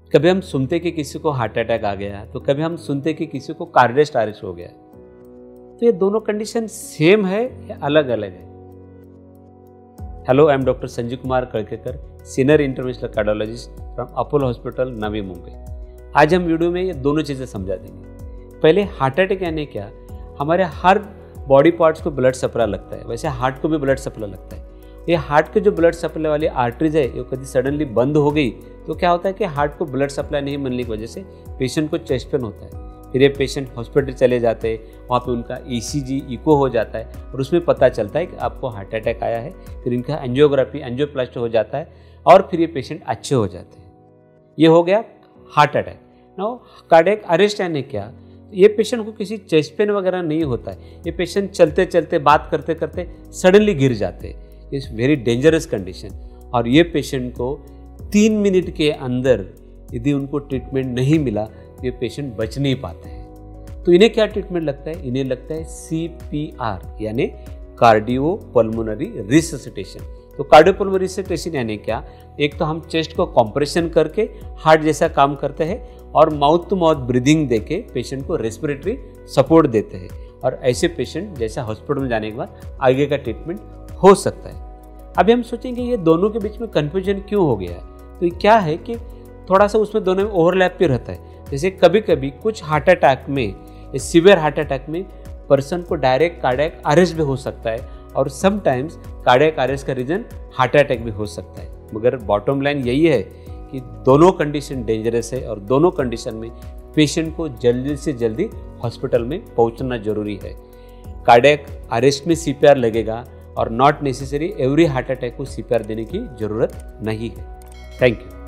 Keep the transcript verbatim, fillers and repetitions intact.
कभी हम सुनते कि किसी को हार्ट अटैक आ गया, तो कभी हम सुनते कि किसी को कार्डियक अरेस्ट हो गया। तो ये दोनों कंडीशन सेम है या अलग अलग है? Hello, I am doctor Sanjeev Kumar Kadkekar, senior interventional cardiologist from Apollo hospital, Navi Mumbai. आज हम वीडियो में ये दोनों चीज़ें समझा देंगे। पहले हार्ट अटैक यानी क्या? हमारे हर बॉडी पार्ट्स को ब्लड सप्लाई लगता है, वैसे हार्ट को भी ब्लड सप्लाई लगता है। ये हार्ट के जो ब्लड सप्लाई वाली आर्टरीज है, ये कभी सडनली बंद हो गई तो क्या होता है कि हार्ट को ब्लड सप्लाई नहीं मिलने की वजह से पेशेंट को चेस्ट पेन होता है। फिर ये पेशेंट हॉस्पिटल चले जाते हैं, वहाँ पे उनका ईसीजी इको हो जाता है और उसमें पता चलता है कि आपको हार्ट अटैक आया है। फिर इनका एंजियोग्राफी एंजियोप्लास्टी हो जाता है और फिर ये पेशेंट अच्छे हो जाते हैं। ये हो गया heart attack. Now cardiac arrest यानी क्या? ये पेशेंट को किसी चेस्ट पेन वगैरह नहीं होता है। ये पेशेंट चलते चलते बात करते करते सडनली गिर जाते हैं। It's very dangerous condition. और ये पेशेंट को तीन मिनट के अंदर यदि उनको ट्रीटमेंट नहीं मिला तो ये पेशेंट बच नहीं पाते हैं। तो इन्हें क्या ट्रीटमेंट लगता है? इन्हें लगता है सी पी आर यानी कार्डियो पल्मोनरी रिससिटेशन। तो कार्डियो पल्मोनरी रिससिटेशन यानी क्या? एक तो हम चेस्ट को कंप्रेशन करके हार्ट जैसा काम करते हैं और माउथ टू माउथ ब्रीदिंग देके पेशेंट को रेस्पिरेटरी सपोर्ट देते हैं। और ऐसे पेशेंट जैसा हॉस्पिटल में जाने के बाद आगे का ट्रीटमेंट हो सकता है। अभी हम सोचेंगे ये दोनों के बीच में कन्फ्यूजन क्यों हो गया है? तो ये क्या है कि थोड़ा सा उसमें दोनों में ओवरलैप भी रहता है। जैसे कभी कभी कुछ हार्ट अटैक में, सीवियर हार्ट अटैक में पर्सन को डायरेक्ट कार्डियक अरेस्ट भी हो सकता है और समटाइम्स कार्डियक अरेस्ट का रीजन हार्ट अटैक भी हो सकता है। मगर बॉटम लाइन यही है कि दोनों कंडीशन डेंजरस है और दोनों कंडीशन में पेशेंट को जल्दी से जल्दी हॉस्पिटल में पहुंचना जरूरी है। कार्डियक अरेस्ट में सीपीआर लगेगा और not necessary every heart attack को सीपीआर देने की जरूरत नहीं है। Thank you.